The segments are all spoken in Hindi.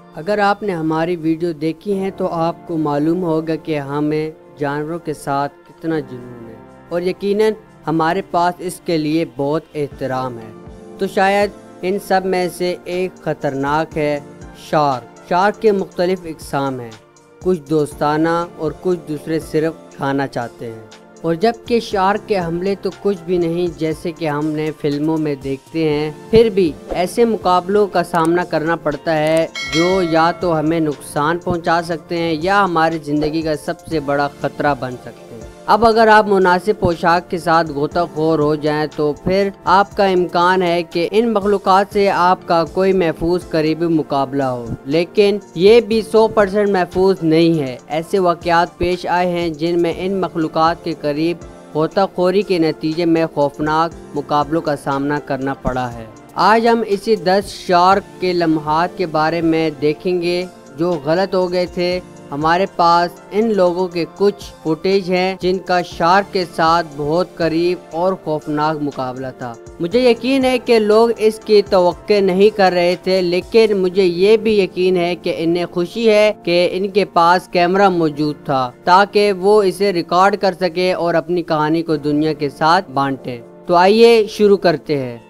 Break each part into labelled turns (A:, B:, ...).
A: अगर आपने हमारी वीडियो देखी है तो आपको मालूम होगा कि हमें जानवरों के साथ कितना जुनून है और यकीनन हमारे पास इसके लिए बहुत एहतराम है। तो शायद इन सब में से एक ख़तरनाक है शार्क। शार्क के मुख्तलिफ इक़साम हैं, कुछ दोस्ताना और कुछ दूसरे सिर्फ खाना चाहते हैं। और जबकि शार्क के हमले तो कुछ भी नहीं जैसे कि हमने फिल्मों में देखते हैं, फिर भी ऐसे मुकाबलों का सामना करना पड़ता है जो या तो हमें नुकसान पहुंचा सकते हैं या हमारी ज़िंदगी का सबसे बड़ा ख़तरा बन सकते हैं। अब अगर आप मुनासिब पोशाक के साथ गोताखोर हो जाएं तो फिर आपका इम्कान है कि इन मखलूक़ात से आपका कोई महफूज करीबी मुकाबला हो, लेकिन ये भी 100% महफूज नहीं है। ऐसे वाक़यात पेश आए हैं जिनमें इन मखलूक़ात के करीब गोताखोरी के नतीजे में खौफनाक मुकाबलों का सामना करना पड़ा है। आज हम इसी 10 शार्क के लम्हात के बारे में देखेंगे जो गलत हो गए थे। हमारे पास इन लोगों के कुछ फुटेज हैं जिनका शार्क के साथ बहुत करीब और खौफनाक मुकाबला था। मुझे यकीन है कि लोग इसकी तवक्को नहीं कर रहे थे, लेकिन मुझे ये भी यकीन है कि इन्हें खुशी है कि इनके पास कैमरा मौजूद था ताकि वो इसे रिकॉर्ड कर सके और अपनी कहानी को दुनिया के साथ बांटे। तो आइए शुरू करते हैं।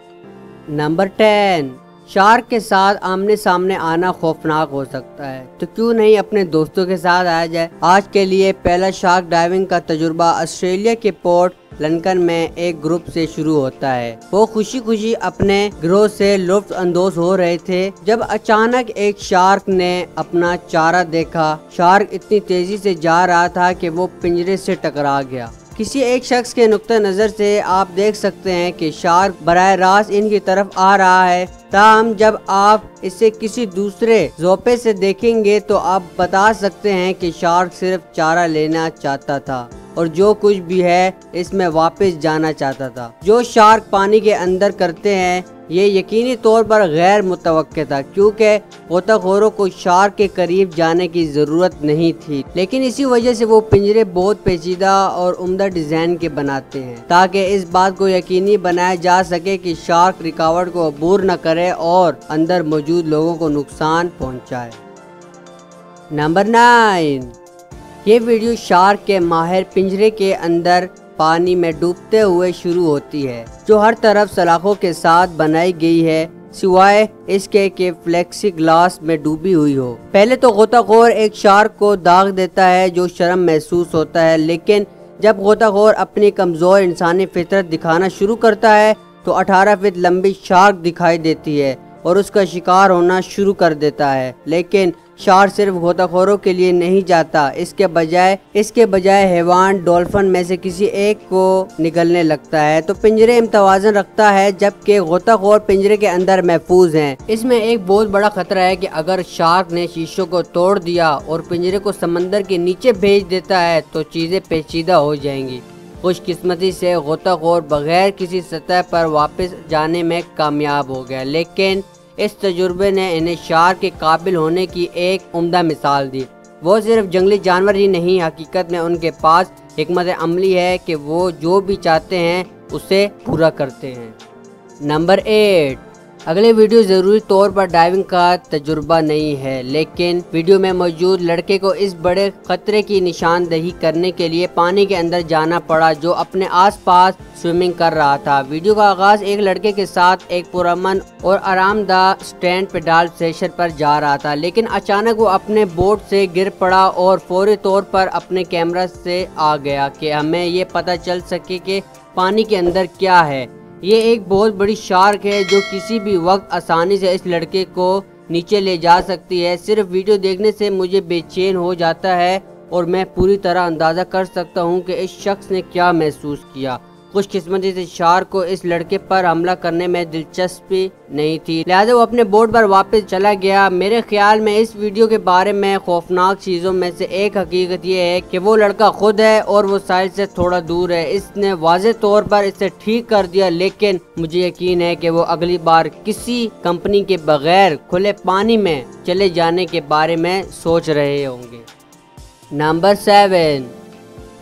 A: नंबर 10, शार्क के साथ आमने सामने आना खौफनाक हो सकता है, तो क्यों नहीं अपने दोस्तों के साथ आया जाए। आज के लिए पहला शार्क डाइविंग का तजुर्बा ऑस्ट्रेलिया के पोर्ट लंदन में एक ग्रुप से शुरू होता है। वो खुशी खुशी अपने गिरोह से लुत्फ अंदोज हो रहे थे जब अचानक एक शार्क ने अपना चारा देखा। शार्क इतनी तेजी से जा रहा था कि वो पिंजरे से टकरा गया। किसी एक शख्स के नुक्ता नज़र से आप देख सकते हैं कि शार्क बराह रास्त इनकी तरफ आ रहा है। ताहम जब आप इसे किसी दूसरे ज़ोपे से देखेंगे तो आप बता सकते हैं कि शार्क सिर्फ चारा लेना चाहता था और जो कुछ भी है इसमें वापस जाना चाहता था। जो शार्क पानी के अंदर करते हैं ये यकीनी तौर पर गैर मुतवक्के था, क्योंकि गोताखोरों को शार्क के करीब जाने की ज़रूरत नहीं थी, लेकिन इसी वजह से वो पिंजरे बहुत पेचीदा और उम्दा डिज़ाइन के बनाते हैं ताकि इस बात को यकीनी बनाया जा सके कि शार्क रुकावट को अबूर न करे और अंदर मौजूद लोगों को नुकसान पहुंचाए। नंबर 9, ये वीडियो शार्क के माहिर पिंजरे के अंदर पानी में डूबते हुए शुरू होती है, जो हर तरफ सलाखों के साथ बनाई गई है सिवाय इसके कि फ्लेक्सी ग्लास में डूबी हुई हो। पहले तो गोताखोर एक शार्क को दाग देता है जो शर्म महसूस होता है, लेकिन जब गोताखोर अपनी कमज़ोर इंसानी फितरत दिखाना शुरू करता है तो 18 फीट लंबी शार्क दिखाई देती है और उसका शिकार होना शुरू कर देता है। लेकिन शार्क सिर्फ गोताखोरों के लिए नहीं जाता, इसके बजाय हैवान डॉल्फिन में से किसी एक को निगलने लगता है। तो पिंजरे इम्तवाज़न रखता है जबकि गोताखोर पिंजरे के अंदर महफूज हैं। इसमें एक बहुत बड़ा खतरा है कि अगर शार्क ने शीशों को तोड़ दिया और पिंजरे को समंदर के नीचे भेज देता है तो चीज़ें पेचीदा हो जाएंगी। खुशकिस्मती से गोताखोर बगैर किसी सतह पर वापस जाने में कामयाब हो गया, लेकिन इस तजुर्बे ने इन्हें शार्क के काबिल होने की एक उम्दा मिसाल दी। वो सिर्फ जंगली जानवर ही नहीं, हकीकत में उनके पास हिकमत अमली है कि वो जो भी चाहते हैं उसे पूरा करते हैं। नंबर 8, अगले वीडियो ज़रूरी तौर पर डाइविंग का तजुर्बा नहीं है, लेकिन वीडियो में मौजूद लड़के को इस बड़े खतरे की निशानदही करने के लिए पानी के अंदर जाना पड़ा जो अपने आसपास स्विमिंग कर रहा था। वीडियो का आगाज एक लड़के के साथ एक पुरअमन और आरामदाह स्टैंड पेडल सेशन पर जा रहा था, लेकिन अचानक वो अपने बोट से गिर पड़ा और फौरी तौर पर अपने कैमरा से आ गया कि हमें ये पता चल सके कि पानी के अंदर क्या है। ये एक बहुत बड़ी शार्क है जो किसी भी वक्त आसानी से इस लड़के को नीचे ले जा सकती है। सिर्फ वीडियो देखने से मुझे बेचैन हो जाता है और मैं पूरी तरह अंदाज़ा कर सकता हूँ कि इस शख्स ने क्या महसूस किया। खुशकिस्मती से शार्क को इस लड़के पर हमला करने में दिलचस्पी नहीं थी, लिहाजा वो अपने बोट पर वापस चला गया। मेरे ख्याल में इस वीडियो के बारे में खौफनाक चीज़ों में से एक हकीकत ये है कि वो लड़का खुद है और वो साहिल से थोड़ा दूर है। इसने वाज़े तौर पर इसे ठीक कर दिया, लेकिन मुझे यकीन है कि वो अगली बार किसी कंपनी के बगैर खुले पानी में चले जाने के बारे में सोच रहे होंगे। नंबर 7,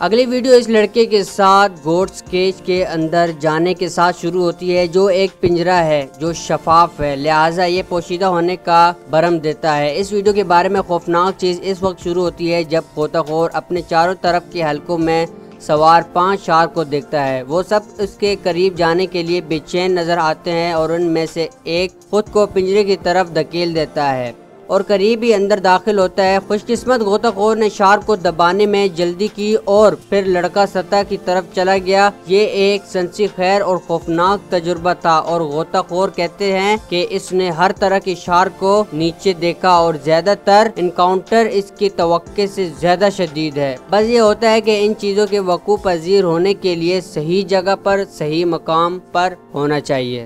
A: अगली वीडियो इस लड़के के साथ गोट्स केज के अंदर जाने के साथ शुरू होती है, जो एक पिंजरा है जो शफाफ है, लिहाजा ये पोशीदा होने का भरम देता है। इस वीडियो के बारे में खौफनाक चीज इस वक्त शुरू होती है जब गोताखोर अपने चारों तरफ के हलकों में सवार 5 शार्क को देखता है। वो सब उसके करीब जाने के लिए बेचैन नजर आते हैं और उनमें से एक खुद को पिंजरे की तरफ धकेल देता है और करीब ही अंदर दाखिल होता है। खुशकिस्मत गोताखोर ने शार्क को दबाने में जल्दी की और फिर लड़का सतह की तरफ चला गया। ये एक सनसीखेज और खौफनाक तजुर्बा था और गोताखोर कहते हैं कि इसने हर तरह की शार्क को नीचे देखा और ज्यादातर इनकाउंटर इसकी तवक्के से ज्यादा शदीद है। बस ये होता है कि इन चीजों के वकूअ पजीर होने के लिए सही जगह पर सही मकाम पर होना चाहिए।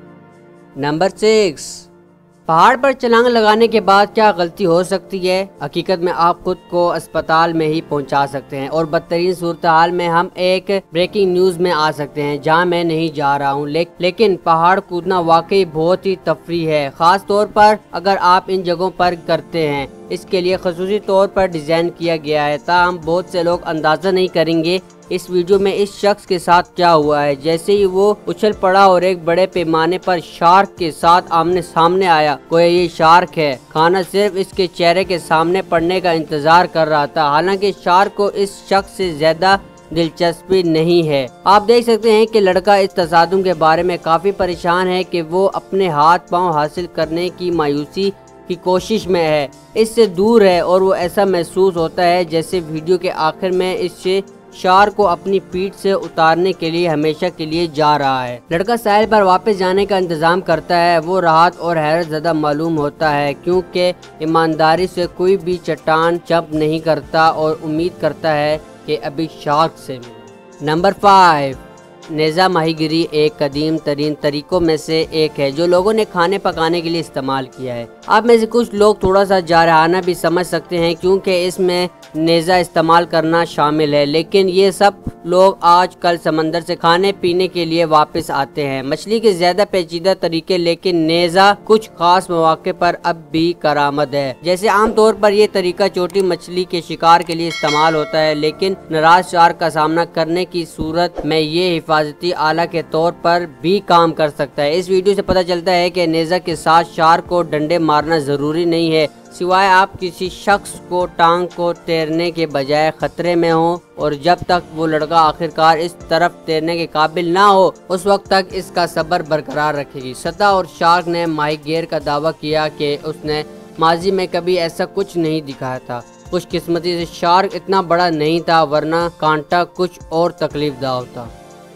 A: नंबर 6, पहाड़ पर छलांग लगाने के बाद क्या गलती हो सकती है? हकीकत में आप खुद को अस्पताल में ही पहुंचा सकते हैं और बदतरीन सूरत हाल में हम एक ब्रेकिंग न्यूज में आ सकते हैं जहां मैं नहीं जा रहा हूं, लेकिन पहाड़ कूदना वाकई बहुत ही तफरी है, खास तौर पर अगर आप इन जगहों पर करते हैं। इसके लिए खसूसी तौर पर डिजाइन किया गया है, ताहम बहुत से लोग अंदाजा नहीं करेंगे इस वीडियो में इस शख्स के साथ क्या हुआ है। जैसे ही वो उछल पड़ा और एक बड़े पैमाने पर शार्क के साथ आमने सामने आया, कोई ये शार्क है। खाना सिर्फ इसके चेहरे के सामने पड़ने का इंतजार कर रहा था। हालांकि शार्क को इस शख्स से ज्यादा दिलचस्पी नहीं है। आप देख सकते हैं कि लड़का इस तसादुम के बारे में काफी परेशान है कि वो अपने हाथ पांव हासिल करने की मायूसी की कोशिश में है, इससे दूर है और वो ऐसा महसूस होता है जैसे वीडियो के आखिर में इससे शार्क को अपनी पीठ से उतारने के लिए हमेशा के लिए जा रहा है। लड़का साहिल पर वापस जाने का इंतजाम करता है। वो राहत और हैरत ज़दा मालूम होता है क्योंकि ईमानदारी से कोई भी चट्टान जंप नहीं करता और उम्मीद करता है कि अभी शार्क से मिले। नंबर 5, नेज़ा माहीगिरी एक कदीम तरीन तरीकों में से एक है जो लोगों ने खाने पकाने के लिए इस्तेमाल किया है। आप में से कुछ लोग थोड़ा सा जारहाना भी समझ सकते हैं क्योंकि इसमें नेज़ा इस्तेमाल करना शामिल है, लेकिन ये सब लोग आजकल समंदर से खाने पीने के लिए वापस आते हैं। मछली के ज्यादा पेचीदा तरीके, लेकिन नेज़ा कुछ खास मौके पर अब भी करामद है। जैसे आमतौर पर यह तरीका छोटी मछली के शिकार के लिए इस्तेमाल होता है, लेकिन नाराज शार्क का सामना करने की सूरत में ये हिफाजती आला के तौर पर भी काम कर सकता है। इस वीडियो से पता चलता है कि नेज़ा के साथ शार्क को डंडे मारना जरूरी नहीं है, सिवाय आप किसी शख्स को टांग को तैरने के बजाय खतरे में हो, और जब तक वो लड़का आखिरकार इस तरफ तैरने के काबिल ना हो उस वक्त तक इसका सब्र बरकरार रखेगी। सतह और शार्क ने माहीगीर का दावा किया कि उसने माजी में कभी ऐसा कुछ नहीं दिखाया था। खुशकिस्मती से शार्क इतना बड़ा नहीं था, वरना कांटा कुछ और तकलीफदार होता।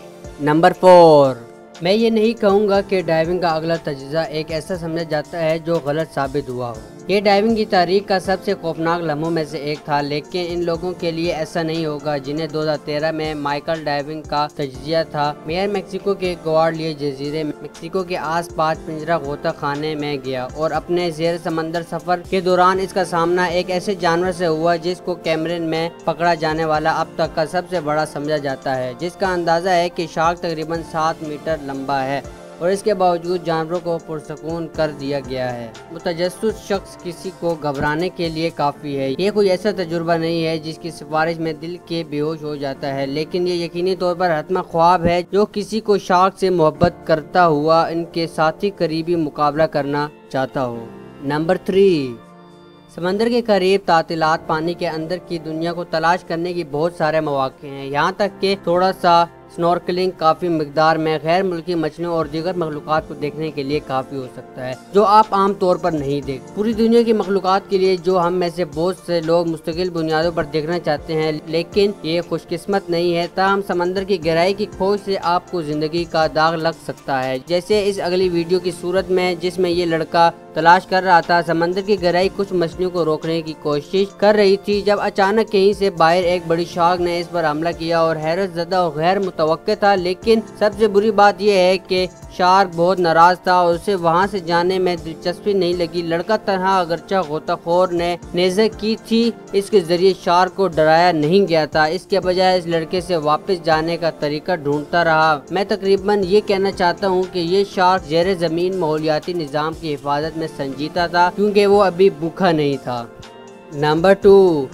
A: नंबर 4, मैं ये नहीं कहूँगा कि डाइविंग का अगला तजुर्बा एक ऐसा समझा जाता है जो गलत साबित हुआ हो। ये डाइविंग की तारीख का सबसे खौफनाक लम्हों में से एक था, लेकिन इन लोगों के लिए ऐसा नहीं होगा जिन्हें 2013 में माइकल डाइविंग का तजिया था। मेयर मेक्सिको के ग्वाडालियर जजीरे मेक्सिको के आसपास पिंजरा गोता खाने में गया और अपने ज़ेर समंदर सफर के दौरान इसका सामना एक ऐसे जानवर से हुआ जिसको कैमरे में पकड़ा जाने वाला अब तक का सबसे बड़ा समझा जाता है, जिसका अंदाजा है कि शार्क तकरीबन 7 मीटर लंबा है और इसके बावजूद जानवरों को पुरसकून कर दिया गया है। मुतजस्सिस शख्स किसी को घबराने के लिए काफ़ी है। ये कोई ऐसा तजुर्बा नहीं है जिसकी सिफारिश में दिल के बेहोश हो जाता है, लेकिन ये यकीनी तौर पर हतमा ख्वाब है जो किसी को शार्क से मोहब्बत करता हुआ इनके साथी करीबी मुकाबला करना चाहता हो। नंबर 3, समंदर के करीब तातीलात पानी के अंदर की दुनिया को तलाश करने की बहुत सारे मौके हैं। यहाँ तक कि थोड़ा सा स्नॉर्कलिंग काफी मिकदार में गैर मुल्की मछलियों और दीगर मखलूकात को देखने के लिए काफी हो सकता है, जो आप आम तौर पर नहीं देख। पूरी दुनिया की मखलूकात के लिए जो हम में से बहुत से लोग मुस्तकिल बुनियादों पर देखना चाहते हैं, लेकिन ये खुशकिस्मत नहीं है। ताहम समंदर की गहराई की खोज से आपको जिंदगी का दाग लग सकता है, जैसे इस अगली वीडियो की सूरत में जिसमें ये लड़का तलाश कर रहा था। समंदर की गहराई कुछ मछलियों को रोकने की कोशिश कर रही थी जब अचानक कहीं से बाहर एक बड़ी शार्क ने इस पर हमला किया और हैरत ज़दा और गैर मुतवक्के था। लेकिन सबसे बुरी बात यह है कि शार्क बहुत नाराज था और उसे वहां से जाने में दिलचस्पी नहीं लगी। लड़का तनहा अगरचा गोताखोर ने नेज़ा की थी, इसके जरिए शार्क को डराया नहीं गया था। इसके बजाय इस लड़के से वापस जाने का तरीका ढूंढता रहा। मैं तकरीबन ये कहना चाहता हूँ कि ये शार्क ज़ेरे ज़मीन माहौलियाती निज़ाम की हिफाजत में संजीदा था क्योंकि वो अभी भूखा नहीं था। नंबर 2,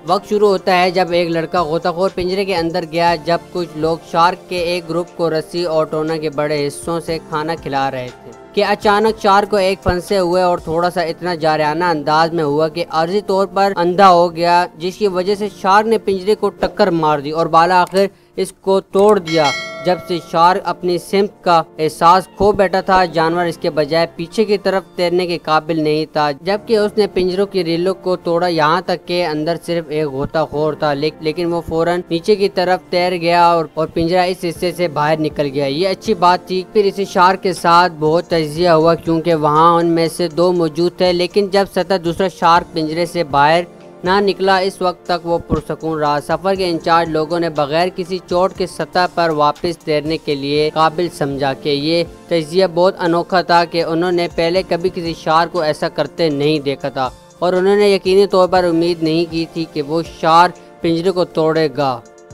A: वक्त शुरू होता है जब एक लड़का गोताखोर पिंजरे के अंदर गया जब कुछ लोग शार्क के एक ग्रुप को रस्सी और टोना के बड़े हिस्सों से खाना खिला रहे थे कि अचानक शार्क को एक फंसे हुए और थोड़ा सा इतना जारहाना अंदाज में हुआ कि आर्जी तौर पर अंधा हो गया, जिसकी वजह से शार्क ने पिंजरे को टक्कर मार दी और बाला आखिर इसको तोड़ दिया। जब से शार्क अपनी सिमत का एहसास खो बैठा था, जानवर इसके बजाय पीछे की तरफ तैरने के काबिल नहीं था, जबकि उसने पिंजरों की रेलों को तोड़ा, यहाँ तक के अंदर सिर्फ एक गोताखोर था, लेकिन वो फौरन नीचे की तरफ तैर गया और पिंजरा इस हिस्से से बाहर निकल गया। ये अच्छी बात थी। फिर इसे शार्क के साथ बहुत तजिया हुआ क्योंकि वहाँ उनमें से 2 मौजूद थे, लेकिन जब सतह दूसरा शार्क पिंजरे से बाहर ना निकला, इस वक्त तक वो पुरसकून रहा। सफर के इंचार्ज लोगों ने बगैर किसी चोट के सतह पर वापस तैरने के लिए काबिल समझा कि ये तजिया बहुत अनोखा था कि उन्होंने पहले कभी किसी शार्क को ऐसा करते नहीं देखा था और उन्होंने यकीनी तौर पर उम्मीद नहीं की थी कि वो शार्क पिंजरे को तोड़ेगा।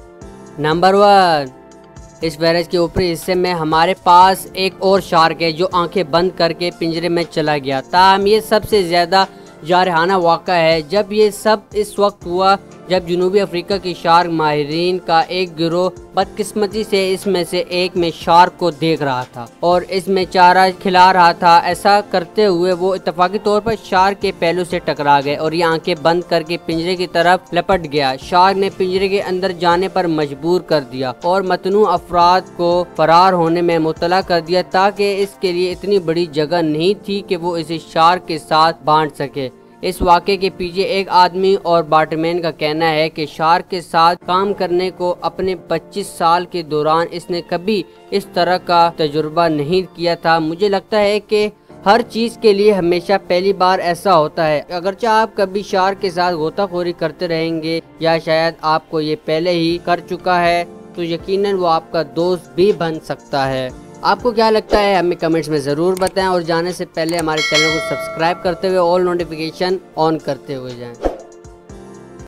A: नंबर 1, इस वायरस के ऊपरी हिस्से में हमारे पास एक और शार्क है जो आंखें बंद करके पिंजरे में चला गया। ताहम ये सबसे ज्यादा जारहाना वाक़ा है। जब ये सब इस वक्त हुआ जब जनूबी अफ्रीका की शार्क माहिरीन का एक गिरोह बदकिस्मती से इसमें से एक में शार्क को देख रहा था और इसमें चारा खिला रहा था। ऐसा करते हुए वो इत्तफाकी तौर पर शार्क के पहलू से टकरा गए और ये आंखें बंद करके पिंजरे की तरफ लपट गया। शार्क ने पिंजरे के अंदर जाने पर मजबूर कर दिया और मतनू अफराद को फरार होने में मुतला कर दिया ताकि इसके लिए इतनी बड़ी जगह नहीं थी कि वो इसे शार्क के साथ बांट सके। इस वाक़े के पीछे एक आदमी और बाटमैन का कहना है कि शार्क के साथ काम करने को अपने 25 साल के दौरान इसने कभी इस तरह का तजुर्बा नहीं किया था। मुझे लगता है कि हर चीज़ के लिए हमेशा पहली बार ऐसा होता है। अगरचे आप कभी शार्क के साथ गोताखोरी करते रहेंगे या शायद आपको ये पहले ही कर चुका है, तो यकीनन वो आपका दोस्त भी बन सकता है। आपको क्या लगता है हमें कमेंट्स में ज़रूर बताएं और जाने से पहले हमारे चैनल को सब्सक्राइब करते हुए ऑल नोटिफिकेशन ऑन करते हुए जाएं।